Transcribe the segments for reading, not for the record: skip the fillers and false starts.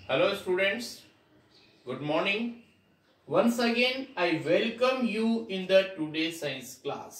Hello students, good morning. Once again I welcome you in the today science class.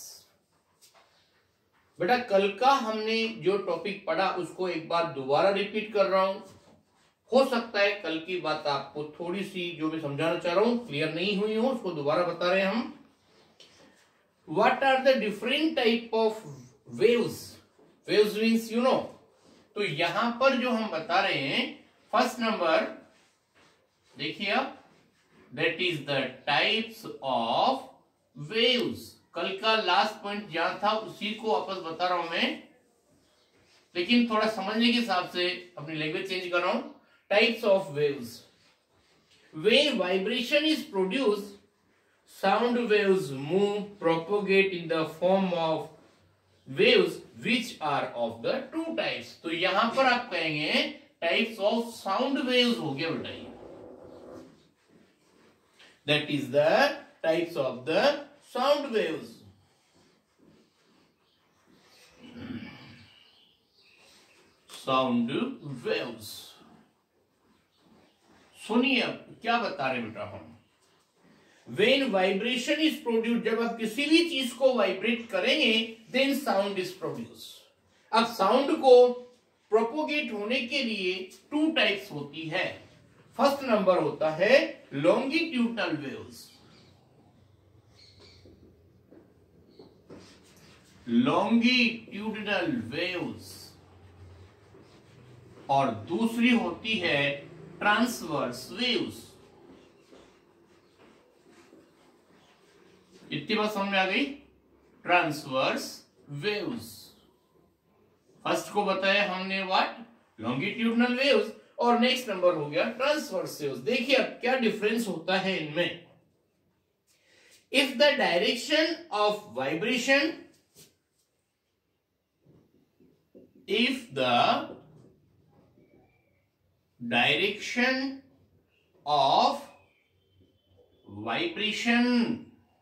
बेटा कल का हमने जो टॉपिक पढ़ा उसको एक बार दोबारा रिपीट कर रहा हूं. हो सकता है कल की बात आपको थोड़ी सी जो मैं समझाना चाह रहा हूं क्लियर नहीं हुई हो, उसको दोबारा बता रहे हैं हम. What are the different type of waves? Waves means you know. तो यहां पर जो हम बता रहे हैं फर्स्ट नंबर देखिए आप, that is the types of waves. कल का लास्ट पॉइंट जहां था उसी को वापस बता रहा हूं मैं, लेकिन थोड़ा समझने के हिसाब से अपनी लैंग्वेज चेंज कर रहा हूं. Types of waves. When vibration is produce sound waves move propagate in the form of waves which are of the two types. तो यहां पर आप कहेंगे types of sound waves हो गया बेटा ये. That is the types of the sound waves. Sound waves. सुनिए अब क्या बता रहे बेटा हम. When vibration is produced, जब आप किसी भी चीज को वाइब्रेट करेंगे then sound is produced. अब साउंड को प्रोपोगेट होने के लिए टू टाइप्स होती है. फर्स्ट नंबर होता है लॉन्गिट्यूडनल वेव्स. Longitudinal waves. और दूसरी होती है ट्रांसवर्स वेव्स. इतनी बात समझ में आ गई. Transverse waves. फर्स्ट को बताया हमने व्हाट, लॉन्गिट्यूडनल वेव्स, और नेक्स्ट नंबर हो गया ट्रांसवर्स वेव्स. देखिए अब क्या डिफरेंस होता है इनमें. If the direction of vibration, if the direction of vibration,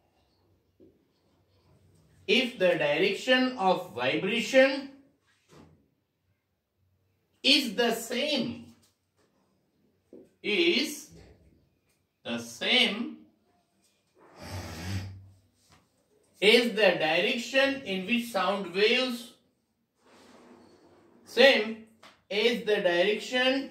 if the direction of vibration is the same as the direction in which sound waves, same as the direction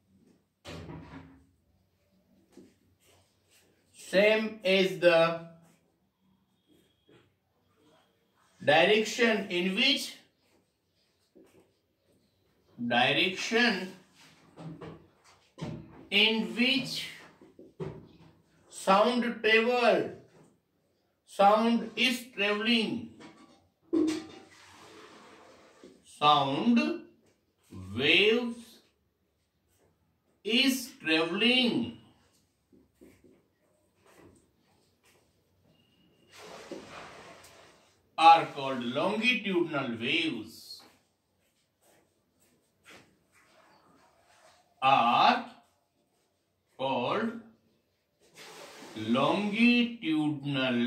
in which sound is traveling, sound waves is traveling, are called longitudinal waves. Are called longitudinal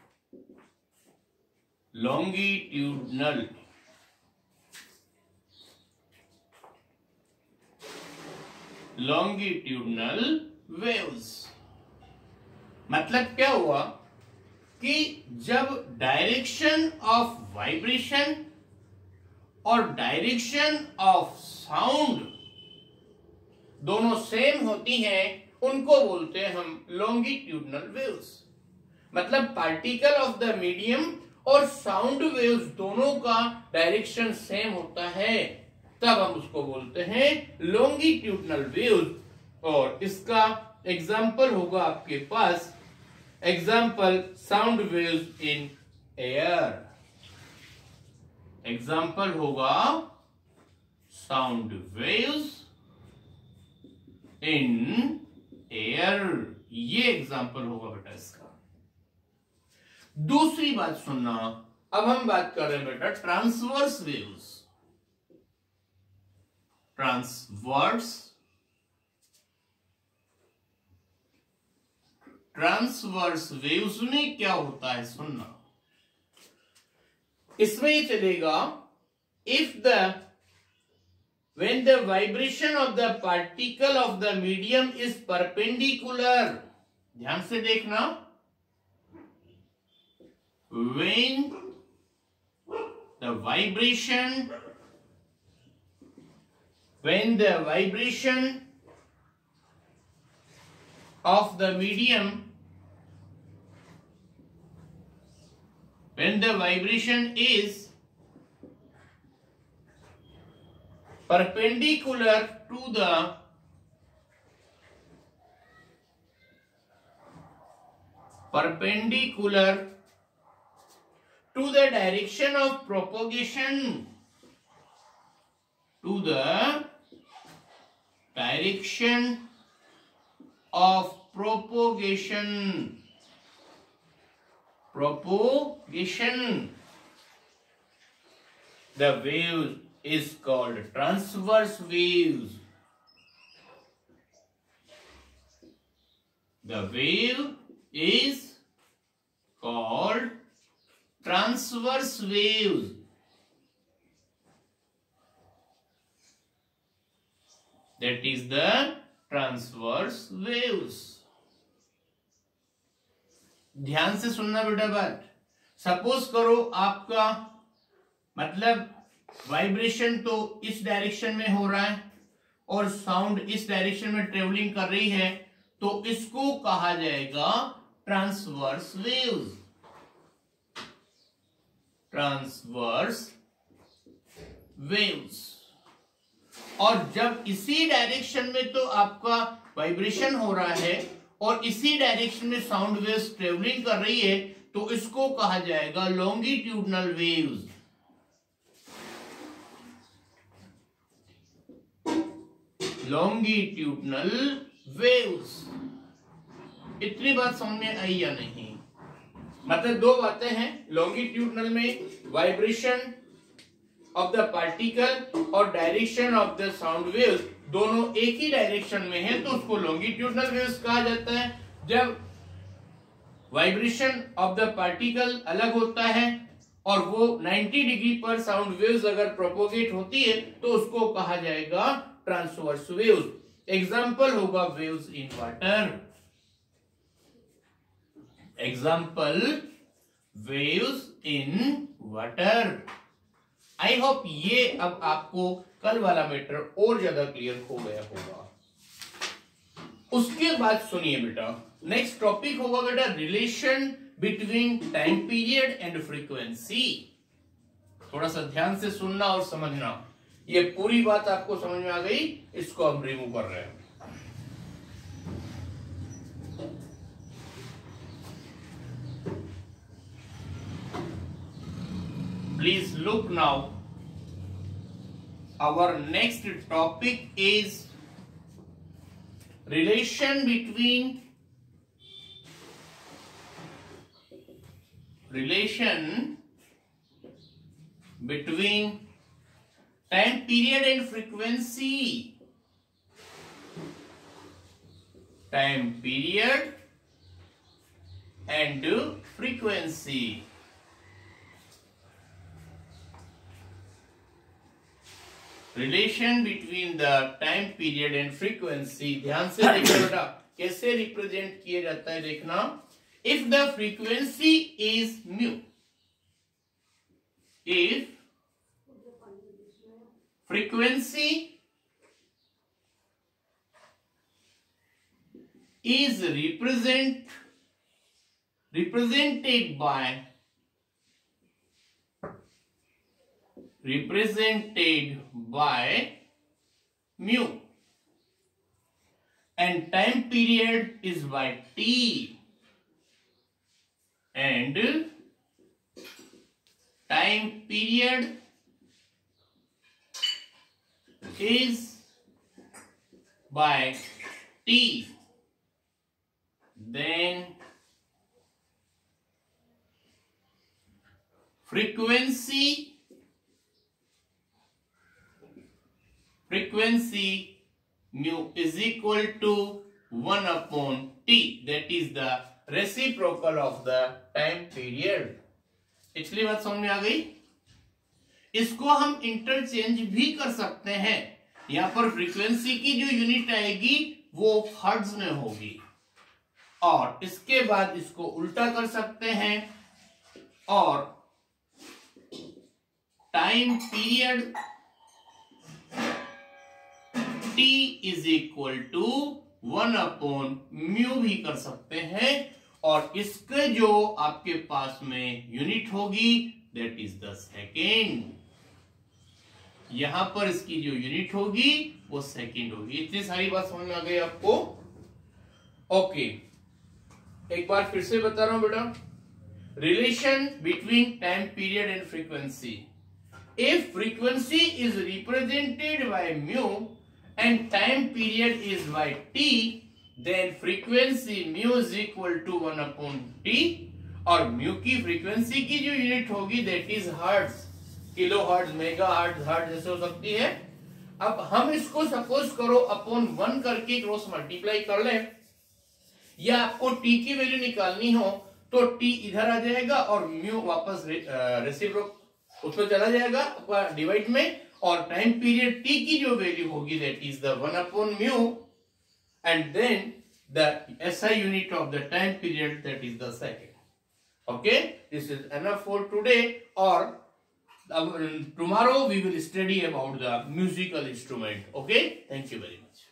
waves. मतलब क्या हुआ कि जब direction of vibration और direction of sound दोनों same होती हैं, उनको बोलते हैं हम लॉन्गिट्यूडनल वेव्स. मतलब पार्टिकल ऑफ द मीडियम और साउंड वेव्स दोनों का डायरेक्शन सेम होता है, तब हम उसको बोलते हैं लॉन्गिट्यूडनल वेव्स. और इसका एग्जाम्पल होगा आपके पास, example sound waves in air. Example होगा साउंड वेव्स इन एयर. ये एग्जाम्पल होगा बेटा इसका. दूसरी बात सुनना, अब हम बात कर रहे हैं बेटा ट्रांसवर्स वेव्स. ट्रांसवर्स वेव्स में क्या होता है सुनना. इसमें ये चलेगा if the when the vibration of the particle of the medium is perpendicular, ध्यान से देखना, when the vibration of the medium, when the vibration is perpendicular to the direction of propagation, to the direction of propagation, the wave is called transverse waves. The wave is called transverse waves. That is the transverse waves. ध्यान से सुनना बेटा बात. Suppose करो आपका मतलब vibration तो इस डायरेक्शन में हो रहा है और साउंड इस डायरेक्शन में ट्रेवलिंग कर रही है, तो इसको कहा जाएगा ट्रांसवर्स वेव्स. Transverse waves. और जब इसी डायरेक्शन में तो आपका वाइब्रेशन हो रहा है और इसी डायरेक्शन में साउंड वेव्स ट्रेवलिंग कर रही है, तो इसको कहा जाएगा लॉन्गिट्यूडनल वेव्स. Longitudinal waves. इतनी बात समझ में आई या नहीं? मतलब दो बातें हैं. लॉन्गिट्यूडनल में वाइब्रेशन ऑफ द पार्टिकल और direction of the sound waves दोनों एक ही डायरेक्शन में है, तो उसको लॉन्गिट्यूडनल वेव्स कहा जाता है. जब वाइब्रेशन ऑफ द पार्टिकल अलग होता है और वो 90 डिग्री पर साउंड वेव्स अगर प्रोपोगेट होती है, तो उसको कहा जाएगा ट्रांसवर्स वेव्स. एग्जाम्पल होगा waves in water. Example waves in water. I hope ये अब आपको कल वाला मैटर और ज्यादा क्लियर हो गया होगा. उसके बाद सुनिए बेटा, नेक्स्ट टॉपिक होगा बेटा relation between time period and frequency. थोड़ा सा ध्यान से सुनना और समझना. ये पूरी बात आपको समझ में आ गई, इसको हम रिमूव कर रहे हैं. Please look now. Our next topic is relation between time period and frequency. Time period and frequency. Relation between the time period and frequency. ध्यान से देखो बेटा कैसे रिप्रेजेंट किया जाता है. देखना, if the frequency is mu, if frequency is represented by mu and time period is by t, and time period is by t, then frequency mu is equal to 1 upon t, that is the reciprocal of the time period. पिछली बात समझ में आ गई. इसको हम interchange भी कर सकते हैं. यहां पर फ्रीक्वेंसी की जो यूनिट आएगी वो हर्ट्ज में होगी, और इसके बाद इसको उल्टा कर सकते हैं और time period t is equal to 1/μ भी कर सकते हैं, और इसके जो आपके पास में यूनिट होगी दैट इज द सेकेंड। यहां पर इसकी जो यूनिट होगी वो सेकेंड होगी। इतनी सारी बात समझ में आ गई आपको? ओके, एक बार फिर से बता रहा हूं बेटा, relation between time period and frequency. If frequency is represented by mu and time period is by t, then frequency mu is equal to 1/t, और म्यू की फ्रीक्वेंसी की जो यूनिट होगी that is hertz, kilo hertz, mega hertz, hertz जैसे हो सकती है। अब हम इसको सपोज करो अपॉन 1 करके क्रॉस मल्टीप्लाई कर ले, या आपको t की वैल्यू निकालनी हो तो t इधर आ जाएगा और म्यू वापस रेसिप्रोक उसमें चला जाएगा डिवाइड में, और टाइम पीरियड t की जो वैल्यू होगी that is the 1/μ, and then the SI unit of the time period that is the second. Okay, this is enough for today, और tomorrow we will study about the musical instrument. Okay, thank you very much.